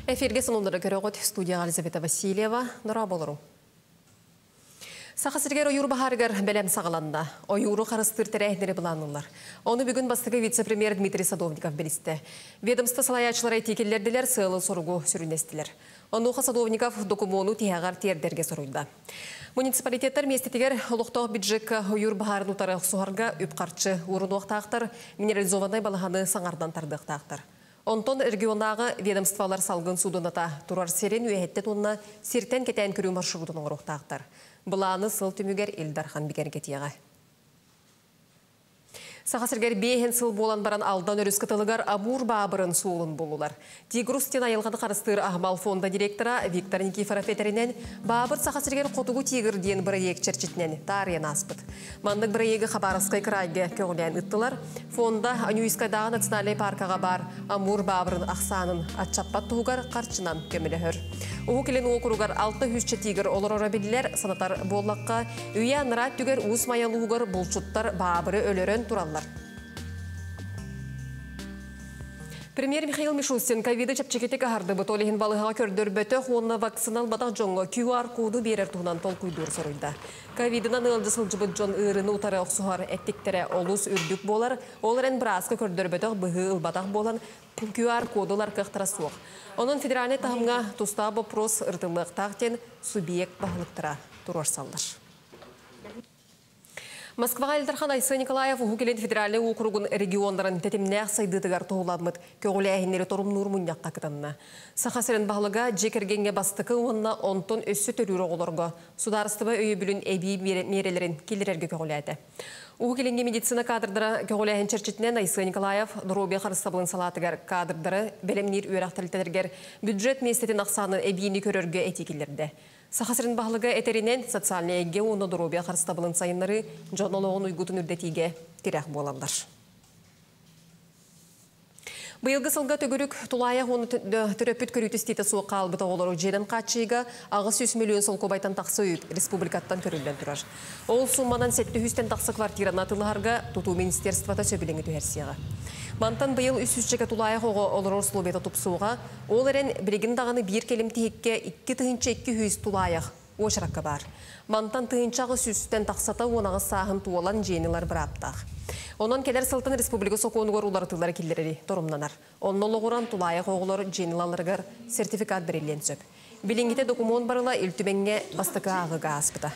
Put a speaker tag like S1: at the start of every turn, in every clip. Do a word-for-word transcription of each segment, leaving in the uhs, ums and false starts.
S1: Эфирге сонунлары көрөгөт студия Елизавета Васильева, Нора болору. Сақасыргер ойур бахаргар бәлем сағаланна. Ойуру қарыстыр тәрәйдері бұланылар. Оны бүгін бастығы вице-премьер Дмитрий Садовников білісті. Ведомство салаячылар айтекелерділер сылы сұрғу сүрінестілер. Онуға Садовников докумону тияғар тердерге сұрылды. Муниципалитеттер местетігер ұлықтау бюджет ойур бахарын ұтары сұғарға үпқарчы урын уақтақтар, минерализованай балағаны саңардан тардықтақтар. Онтон региондағы ведомствалар салғын судыната тұрар серен үйәетті тонна сертен кетен көру маршрутының ұрықтақтар. Бұланы сыл түмігер Илдархан бігергетияға. Сақасыргер бейхен сыл болан баран алдан өріс кытылығар Амур бабырын суылын болулар. Тигрустен айылғаны қарыстыр Ахмал фонда директора Виктор Никифоров етерінен бабыр Сақасыргер қотуғы тигр дейін бірайек черчетінен тариян аспыд. Мандық бірайегі қабарысқай крайге көгілен ұттылар. Фонда Анюискайдағы национальный паркаға бар Амур бабырын ақсанын атчаппат тұғығар қарчынан көмілі хөр. Оғы келен оқыруғар алты хүшчі тигр олар орабелілер санатар боллаққа үйе нырат түгер ұс маялуғар бұлчуттар бабыры өлерін туралар. Премьер Михаил Мишустин ковиды чапчекеті қағарды бұтолығын балығыға көрдір бөті қуынна вакцинал батақ жоңға ку ар коду берер туғынан тол күйдір сұрылды. Ковидынан ылды сылжыбыт жон ұрыны ұтары оқсуғар әттіктері олус үрдік болар, оларын біразғы көрдір бөті бұғы ұлбатақ болан ку ар кодылар қықтыра суық. Оның федеральный тағымға тұста бопрос ұртылық тақтен субъект бағылықтыра тұрар салдар. Москваға Илдархан Айсы Николаев ұғылен федеральный округын региондарын тәтемнәқ сайдытығар тоғыладмыд көгілі әйінері торым нұрмұннаққа кытанна. Сақасырын бағылыға жекергенге бастықы онына онтон өссі төрірі оларға сударыстыбы өйі бүлін әбей мерелерін келерерге көгілі әді. Уғыленге медицина кадрдары көгілі әйін черчетінен Айсы Николаев дұробия қарыстабылын салатығар кадрдары бәлемнер үйрақтылтәдергер бюджет местетін ақсаны әбейіні көрерге әтекелерді. Сақасырын бағылыға әтерінен социальный әйге оны дұробия қарыстабылын сайынлары жонолығын ұйгутын үрдетіге керек болалар. Бұйылғы сылға төгірік тұлайық оны түрөпіт көрітістеті суыққа албыта олары жерін қатшыға ағыз жүз миллион сол көбайтан тақсы үйіп республикаттан көрілден тұрар. Ол сумманан сәтті хүстен тақсы квартирана тылығарға тұту министерствата сөбіліңі түхерсияға. Мантан бұйыл үс жүзчеге тұлайық оғы олар орсылу тупсуға, ол әрін білігін дағаны бір келім тейікке екі тығынча екі хүз тұлайық ошыраққа бар. Мантан тығынчағы сүстен тақсата онағы сағын туалан жеңілер бір аптақ. Онан келер сылтын республика соқуынығыр улары тылары келдері торымнанар. Онын олығыран тұлайық оғылар жеңілаларығар сертификат берілен сөп. Білінгіте документ барыла үлтіменге бастықы ағыға аспыта.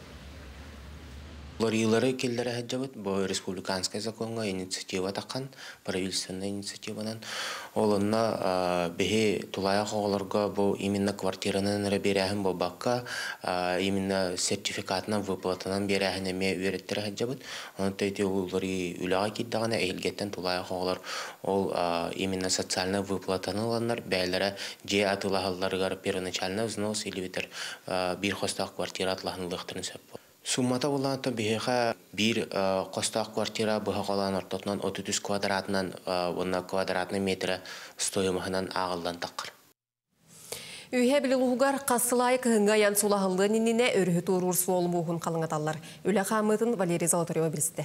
S2: Лорийлары келдері әджабыт, бұл республиканская законға инициатива таққан, правительственная инициативанан. Олынна бейі тулайық оғыларға бұл именно квартиранын берәхін бұл баққа, именно сертификатынан выплатынан берәхін әме үйреттері әджабыт. Оның тәйте олары үліға кетдіғана әйілгеттен тулайық оғылар ол именно социальный выплатаны оланар, бәйлері же атылағаларығар первоначально взнос или бітір бір қостақ квартира атылағын лықтырын сөп бұл. Суммата болғанты бейіға бір қостақ квартира бұға қолан ортотынан отыз үш квадратынан онна квадратный метрі стоимығынан ағылдан таққыр.
S1: Үйе білі ұғығар қасылай кығынға ян сулағылы ниніне өрігі тұрыр суолым ұғын қалыңаталар. Өлі қамытын Валерий Золотарева білісті.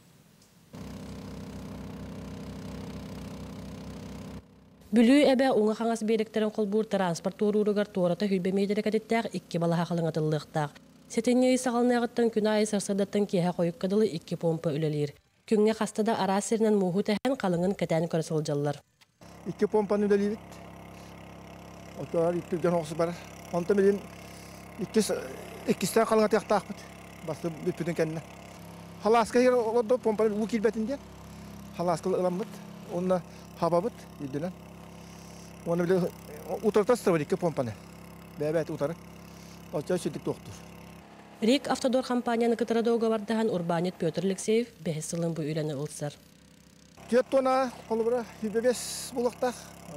S3: Бүлі әбі оңа қаңас беректерін қолбуыр транспорт тұрырығар туарата хүлбемейдері кәдеттәғ екі балаға қалыңатылықтақ. Сетенге сағалнағыттан күн айы сарсадаттан кейі қойып қадылы екі помпа үлелер. Күнге қастада арасерінен мұғыт әхен қалыңын кәтәні көрісіл жаллар.
S4: Екі помпаны үлелер. Отуар екі жан оқсы бар. Онта мен ikisinden қалыңа тияқ тақпыд. Басы бүппүдің кәніне. Халасқа ер оларды помпаны ұл келбәтінден. Халасқа ұламбыд. Онына хабабыд. Үйдінен. Оны біле ұтарта сұрабыд екі помпаны. Бәбәті ұтары. Отча сөйдік тоқтыр.
S3: Рик автодор компанияны кытырадауға бардаған Урбанет Петр Алексеев бәхес сылын бұл үйләні ұлсар.
S4: Тет тона қолы бұра үйбебес бұлықтақ.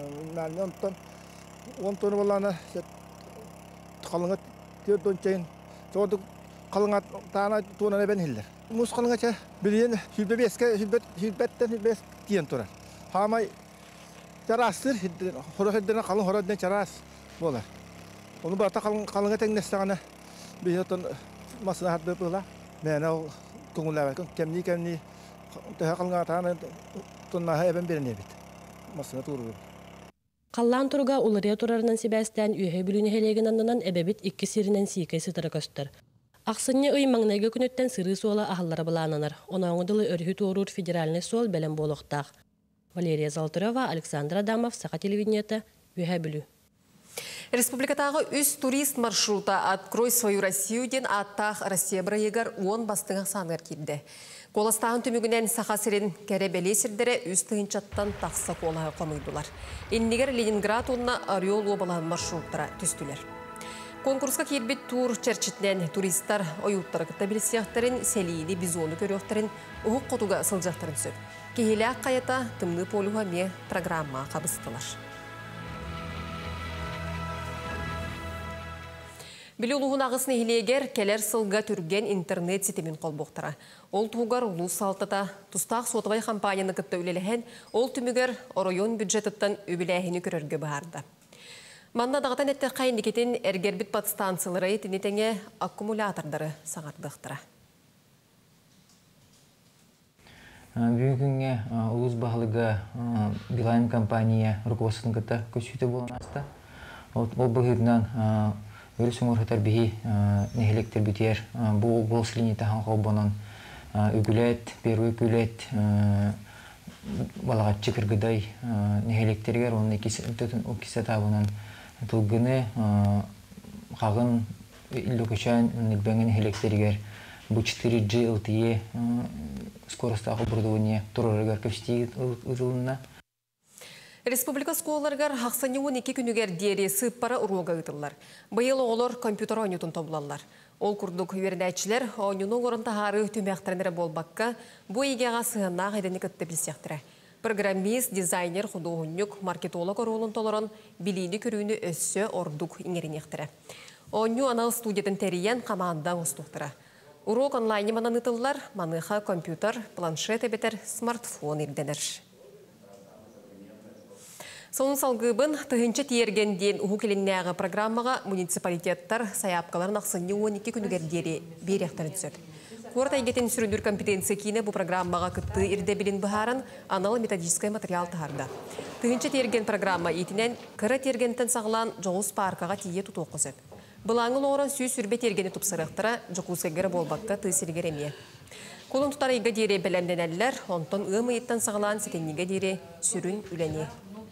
S4: он тонны болағына қалыңа тет тон чайын. Соғырды қалыңа тағына тонаны бән хелдер. Мұз қалыңа ча білген үйбебеске үйбеттен үйбебес тиен тұрар. Хамай жарастыр, хорохедден қалың хородден жарас болар. Onu barata kalınga tengnestağına bir hatun maslahat böpüla. Ben o kongular kan kemni kemni daha kalınga tane tunna ha ben birine bit. Maslahat olur.
S3: Қаллан турга улария турарынан себәстән үйе бүлүнө хелеген аннан эбебит икки сиринен сикай сытыры көстөр. Аксынны ый маңнайга күнөттен сыры суола ахаллары булананар. Оноңдылы өрхү турур федеральный суол белем болохтак. Валерия Золотарева, Александр Адамов, Саха телевидениета, үйе бүлү.
S1: Республикатағы үз турист маршрута «Открой свою Россию» ден аттақ Россия бірайығар он бастыңа саңғар келді. Коластағын түмігінен сақасырын кәребеле сірдері үз тұғынчаттан тақса қолаға қомыйдылар. Еннегер Ленинград онына Орел обалаған маршруттара түстілер. Конкурска келбет тур черчетнен туристар ойуттары кітабілсияқтарын, сәлейді бизоны көріқтарын, ұғық қотуға сылжақтарын сөп. Кейелі ақ қайата тымны полуға ме программа қабыстылар. Білі ұлығын ағысыны елегер келер сылға түрген интернет сетемін қолбоқтыра. Ол туғар ұлу салтата тұстақ сотыбай компанияны күтті өлеліген, ол түмігер оройон бюджеттіттен өбіләйіні көрерге бағарды. Манна дағытан әтті қайындекетін әргербіт подстанциялары етінетеңе аккумулятордары сағардықтыра.
S5: Бүгінге ұлыз бағылыға Билайн компания руководствосын күтті көшіті болын асты. Ол бұғырынан Өрісің орғытар бігі нәхелектер бүтер, бұл болс линейті ханқау бұнын үгілет, беру үгілет, балағатчы кіргідай нәхелектергер, оның өкісі табынан тұлғыны қағын үлі көшен үлбәңін нәхелектергер бұл четыре джи эл ти и скоростағы оборудование тұрарығар көпштегі ұтылына.
S1: Республика сколларгар хақсаны он екі күнігер дері сыппара ұруға ұтылар. Байыл оғылар компьютер ойнютын табылалар. Ол күрдік вердәтчілер ойнуның орында ғары түмәқтірінері болбаққа бұл егеға сығына ғайданы күтті білсектірі. Программист, дизайнер, художник, маркетолог оролын толырын білейді көріні өссі ордық еңерінектірі. Ойну анал студиятын тәрейен қамағындан ұстықтыры. Урок онлайны манан ұтылар, маныға компьютер, планшет әбетер, смартфон ерденер. Соның салғыбын тұхынчы тиергенден ұғы келіннәғы программаға муниципалитеттар саяпқаларын ақсынны он екі күнігердері беректері түсіп. Қорт әйгетін сүріндір компетенция кейіне бұл программаға күтті ирде білін бұхарын аналы методическай материал тұхарды. Тұхынчы тиерген программа етінен кірі тергентен сағылан жоғыз паркаға тие тұт оқызып. Бұлаңыл орын сүй сүрбе тергені тұпсырықтыра жүқузгагері болбаққа тұсыргер еме. Қолын тұтар еге дере бәлемден әлілер, онтон ұмы еттен сағылан сетенеге дере сүрін үләне.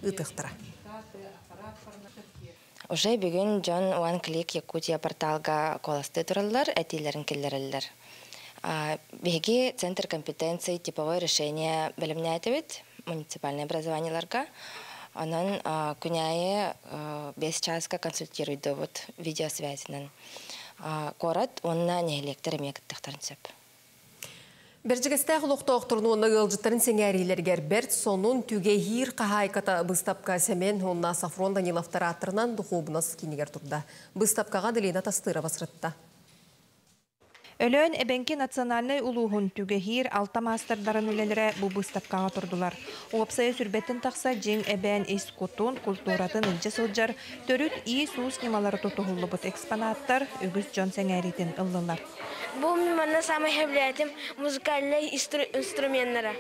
S6: Уже бүгін Джон One Click Якутия порталга коласты тұралар, әтейлерін келлерілер. Беги Центр компетенции типовое решение білімне әтевет, муниципальное образованиеларға. Онын күнәйе бес часка консультируйды вот видеосвязінен. Корат, онна нехелектер емектіқтарын сөп.
S1: Берджігістәғ ұлықтауқтырын оны ғылжыттарын сеңәрилергер бәрт сонун түге хир қағайката бұстапқа сәмен онна Сафрон Даниловтар аттырынан дұқобынас кенегер тұрда. Бұстапқаға ділена тастыра басырытта.
S7: Өлөн эбенки национальный улуғын түге хир алта мастerdарын үлелері бұл бұстапқаға тұрдылар. Опсайы сүрбетін тақса жең әбән эскутун культуратын үлчі сылжар, төрүт и суус немалары тұтығылы бұт экспонаттар үгіз Джон сәңәритін ұллылар.
S8: Бұл мені самый являетім музыкальный инструменттары.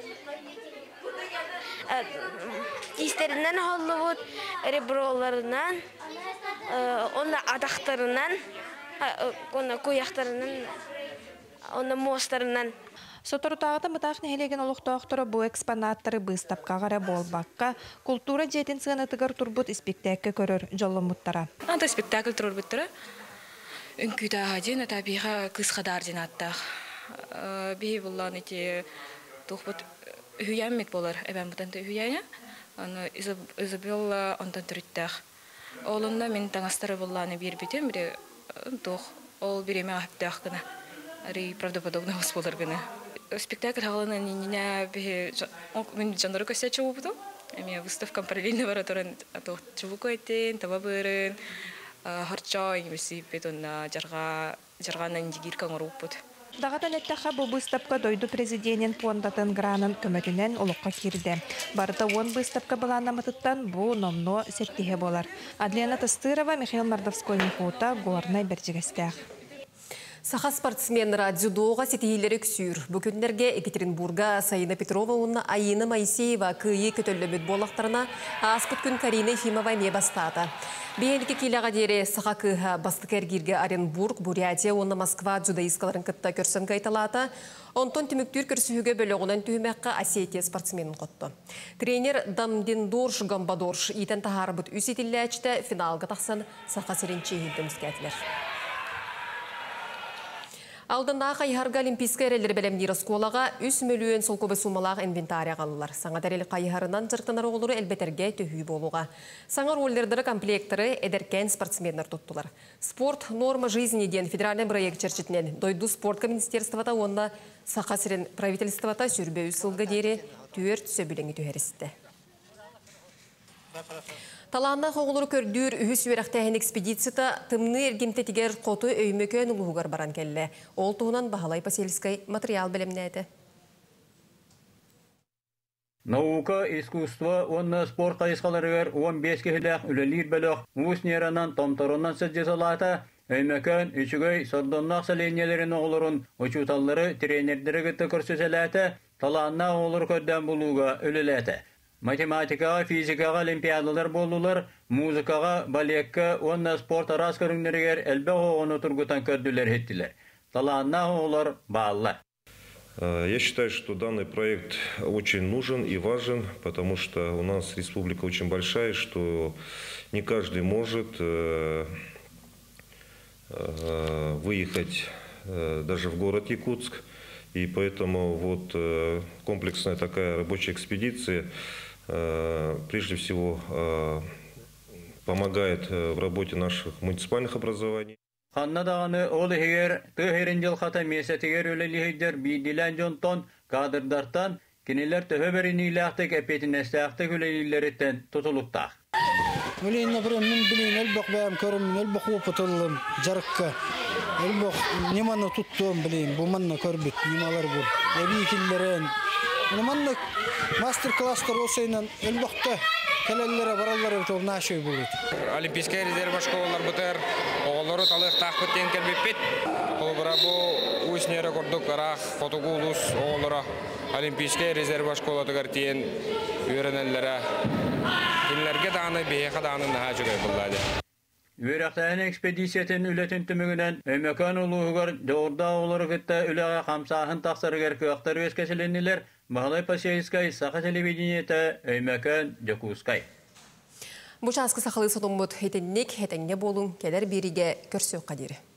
S8: Истерінен Холливуд реброларынан, оны адақтарынан, оны көяқтарынан, оны мостарынан.
S7: Соторутағыта мұтақ нәхелеген олықтауқтыры бұл экспонаттары бұстапқағара болбаққа культура жетін сығанатығыр тұрбұт спектакль көрір жолы мұттара.
S9: Анда спектакль тұрыр бұттыры. Үнкүйді ағаден, әті бейға қысқадар ден аттақ. Бей болан ете тұқпыт үйәммет болар. Әбән бұтанты үйәне. Изабелла онтан түріттәқ. Олында мен таңастары боланы бір бетен, бірі тұқ. Ол біреме ағыптәқ күні. Әрі правдоподобны ғыз болар күні. Спектакль ағалына нені мен жанры көсет чуы бұтым. Әме выставкам параллельно бара тұрын чуы көйттен, таба бұрын. Харча ингвиси бетонна жарга жарганан дигиркан оруппут.
S7: Дагатан эттаха бу быстапка дойду президент фондатын гранын көмөтүнен олукка кирди. Барда он быстапка баланамытыттан бу номно сеттиге болар. Адлена Тастырова, Михаил Мордовской Михута, Горный Бердигестях.
S1: Саха спортсменнера дзюдоға сетихилері күсүр. Бүкіндерге Екатеринбурга Саина Петрова онна Айына Моисеева күйі көтөллөмөт болақтарына аспыт күн Карина Ефимова ме бастады. Бейенеке келяға дере Саха кыға бастық әргерге Оренбург, Бурятия, онна Москва дзюдоисткаларын кытта көрсөн кайталата. Онтон түміктүр көрсүхіге бөлігінен түймәққа Осетия спортсменін қотты. Тренер Дамдиндорш Гамбадорш итен тахарбыт үсетілі әчті финалға тақсан Саха сиренче елдіміз кәтілер. Алдында қайхарға олимпийская әрелері бәлемдері сколаға үс миллион солкобы сумалақ инвентария қалылар. Саңа дәрелі қайхарынан жыртынар олыры әлбетерге төхүй болуға. Саңа роллердері комплекторы әдеркен спортсменнер тұттылар. Спорт норма жизни ден федеральный проект черчетінен дойду спортка министерствата онда Саха сирен правительствата сүрбе үсілгі дері түйерт сөбіліңі түйерісті. Таланна хоғылыр көрдүр үхіс үйрақтайын экспедицията тымны ергемте тигер қоты өймөкөн ұлғығар баран келі. Ол туғынан бағалай поселіскай материал білімнәді.
S10: Наука, искусство, онна спорт қайысқаларығар он бес кехіләқ үлелер бөліқ мұғыс неранан томторунан сәджесалата өймөкөн үчігөй сордоннақ сәленелерін оғылырын ұчуталары тренердері күтті көрсөсәләті таланна оғылыр көрден бұлуға өлеләті. Математикаға, физикаға олимпиадалар болулар, музыкаға, балекка, онна спорт арас көріңдерігер әлбе оғыны тұрғытан көрділер хеттілер. Таланна оғылар бағалар.
S11: Я считаю, что данный проект очень нужен и важен, потому что у нас республика очень большая, что не каждый может выехать даже в город Якутск. И поэтому вот комплексная такая рабочая экспедиция прежде всего помогает в работе наших муниципальных образований.
S10: Ханна дағаны ол егер төхерін жыл қата месетігер өлелігідер бейділен жонтон кадырдартан кенелер төхөберін үйләқтік әпетін әстәқтік өлелілереттен тұтылықтақ.
S12: Өлейін, например, мен білейін әлбақ бәйім көрім, әлбақ опытылым, жарыққа. Әлбақ неманы тұттуым білейін, бұл манна көрбіт, немалар бұл. Әбей келдерін. Манна мастер-кластар осайынан әлбақта кәлелері баралары бұтыл нашой бұлыд.
S13: Олимпийская резерва школалар бұтыр, оғылары талық тақпыт ден кәлбеппет. Бұл бұра бұл өснері көрдік арақ, фотогулус оғылары Олимпийская резерва школа тұғар тиен үйренелері. Кинлерге даны, бейеқа даны наға жүгай бұллады.
S10: Үйрақтайын экспедициятын үлетін түмігінен өмекан ұлығығар жоғырда олары күтті үліға қамсағын тақсарығар көқтар өскәсіленілер Бағалай Пасейскай, Саха телевидениеті, өмекан Жокускай.
S1: Бұшасқы сақылы сонымыд етіннік етіңне болың, келер беріге көрсеу қадері.